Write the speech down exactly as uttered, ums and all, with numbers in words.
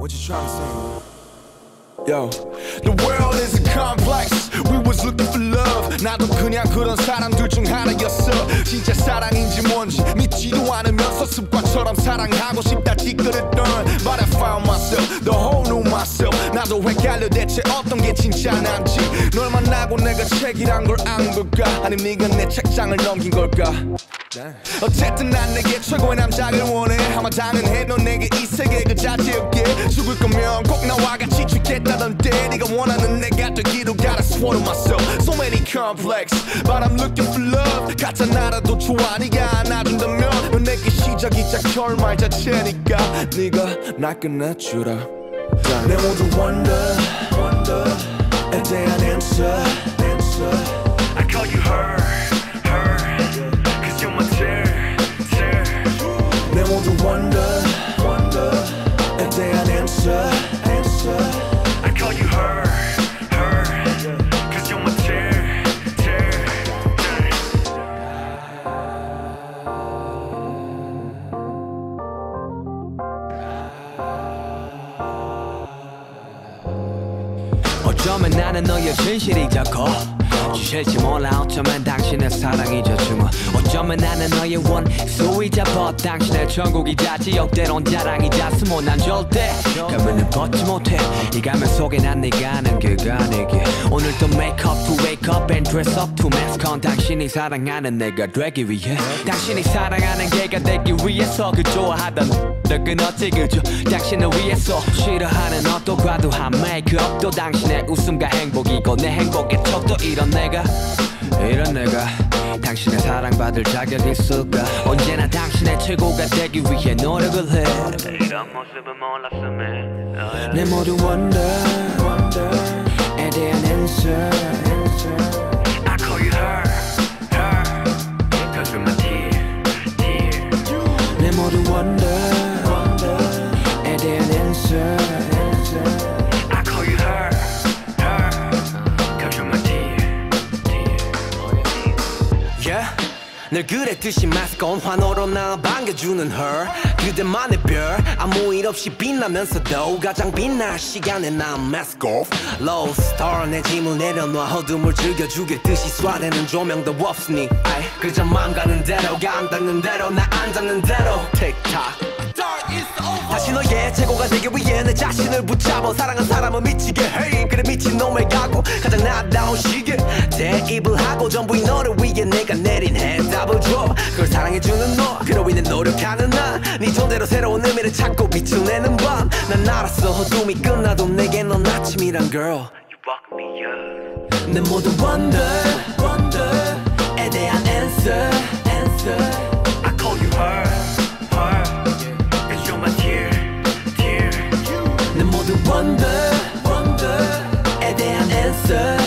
What you trying to say? Yo, the world is complex. We was looking for love. 나도 그냥 그런 사람들 중 하나였어. 진짜 사랑인지 뭔지 믿지도 않으면서 습관처럼 사랑하고 싶다 찌그렸던 But I found myself, the whole new myself. 나도 헷갈려 대체 어떤 게 진짜 난지. 널 만나고 내가 책이란 걸 안 걸까? 아님 네가 내 책장을 넘긴 걸까? 어쨌든 난 내게 최고의 남자를 원해. 아마 당연해 넌 내게 이 세계 그 자체였게. 죽을 거면 꼭 나와 같이 죽겠다던데. 네가 원하는 내가 되기로 gotta swallow myself. So many complex but I'm looking for love. 가짜 나라도 좋아 네가 안아준다면. 넌 내게 시작이자 결말 자체니까 네가 날 끝내주라. 내 모두 wonder wonder에 대한 answer I call you her 내 모두 wonder, wonder에 대한 answer, answer. I call you her, her, cause you're my tear, tear. 어쩌면 나는 너의 진실이 더 커. 주실지 몰라 어쩌면 당신의 사랑이 저 중어. 어쩌면 나는 너의 원수이자 벗. 당신의 천국이자 지역대론 자랑이자 스모. 난 절대 가면을 벗지 못해. 이 가면 속에 난 네가 아는 그가 내게. 오늘도 make up to wake up and dress up to mask on. 당신이 사랑하는 내가 되기 위해. 당신이 사랑하는 걔가 되기 위해서. 그 좋아하던 너 끊었지 그저 당신을 위해서. 싫어하는 옷도 과도한 메이크업도 당신의 웃음과 행복이고 내 행복의 척도. 이런 내가 이런 내가 당신의 사랑받을 자격이 있을까? 언제나 당신의 최고가 되기 위해 노력을 해. 이런 모습은 몰랐음에 내 모두 wonder wonder에 대한 answer I call you her her cause you're my dear dear 내 모두 wonder wonder에 대한 answer I call you her her cause you're my dear 늘 그랬듯이 마스크 온 환호로 나 반겨주는 her. 그대만의 별 아무 일 없이 빛나면서도 가장 빛날 시간에 난 mask off. Low star 내 짐을 내려놔 어둠을 즐겨주겠듯이 쏴대는 조명도 없으니 아이 그저 맘 가는 대로 감 닿는 대로 나 안 닿는 대로 틱탁. 다시 너의 최고가 되기 위해 내 자신을 붙잡아. 사랑한 사람은 미치게 해. 그래 미친놈을 가고 가장 나다운 시기에 대입을 하고 전부 이 너를 위해 내가 내린 해답을 줘. 그걸 사랑해주는 너 그로 인해 노력하는 나. 네 존재로 새로운 의미를 찾고 빛을 내는 밤. 난 알았어 어둠이 끝나도 내게 넌 아침이란 girl. You woke me up. 내 모든 wonder wonder에 대한 answer answer I call you her wonder, wonder에 대한 answer